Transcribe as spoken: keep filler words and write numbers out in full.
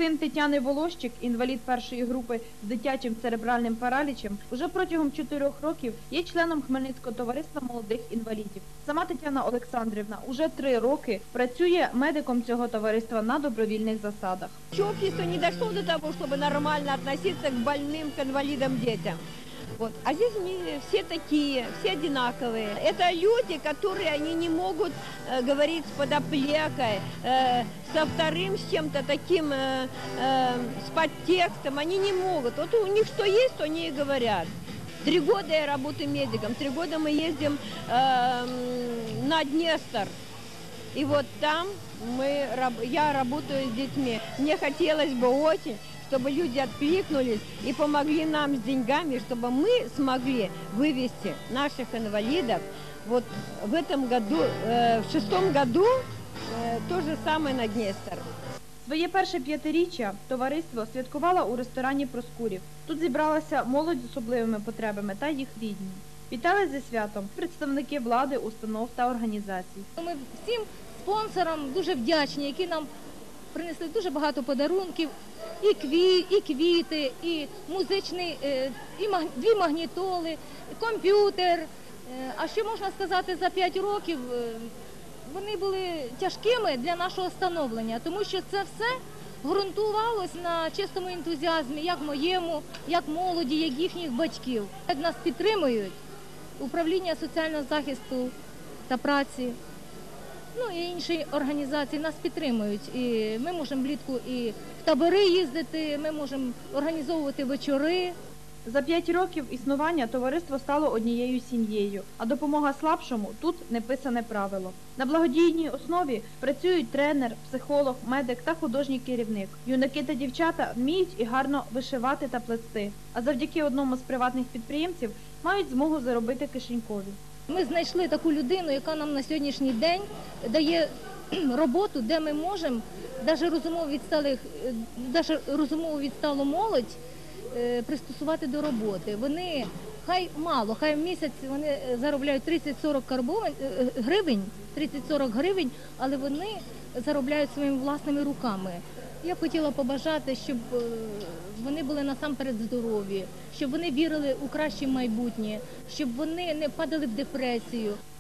Син Тетяни Волощик, інвалід першої групи з дитячим церебральним паралічем, уже протягом чотирьох років є членом Хмельницького товариства молодих інвалідів. Сама Тетяна Олександрівна уже три роки працює медиком цього товариства на добровільних засадах. Общество не дошло до того, чтобы нормально относиться к больным, к инвалидам детям. Вот. А здесь они все такие, все одинаковые. Это люди, которые они не могут э, говорить с подоплекой, э, со вторым, с чем-то таким, э, э, с подтекстом. Они не могут. Вот у них что есть, то они и говорят. Три года я работаю медиком, три года мы ездим э, на Днестр. И вот там мы, я работаю с детьми. Мне хотелось бы очень, чтобы люди откликнулись и помогли нам с деньгами, чтобы мы смогли вывести наших инвалидов. Вот в этом году, в шестом году, то же самое на Днестр. Своє перше п'ятиріччя товариство святкувало у ресторані «Проскурів». Тут зібралася молодь з особливими потребами та їх рідні. Вітали зі святом представники влади, установ та організацій. Ми всім спонсорам дуже вдячні, які нам принесли дуже багато подарунків, і, кві, і квіти, і музичний, і маг, дві магнітоли, і комп'ютер. А що можна сказати, за п'ять років вони були тяжкими для нашого становлення, тому що це все ґрунтувалось на чистому ентузіазмі, як моєму, як молоді, як їхніх батьків. Як нас підтримують управління соціального захисту та праці, ну і інші організації нас підтримують. І ми можемо влітку і в табори їздити, ми можемо організовувати вечори. За п'ять років існування товариство стало однією сім'єю, а допомога слабшому – тут неписане правило. На благодійній основі працюють тренер, психолог, медик та художній керівник. Юнаки та дівчата вміють і гарно вишивати та плести, а завдяки одному з приватних підприємців мають змогу заробити кишенькові. Ми знайшли таку людину, яка нам на сьогоднішній день дає роботу, де ми можемо навіть розумово відсталих, навіть розумово відсталу молодь пристосувати до роботи. Вони, хай мало, хай в місяць вони заробляють тридцять-сорок гривень, тридцять-сорок гривень, але вони заробляють своїми власними руками. Я б хотіла побажати, щоб вони були насамперед здорові, щоб вони вірили у краще майбутнє, щоб вони не падали в депресію.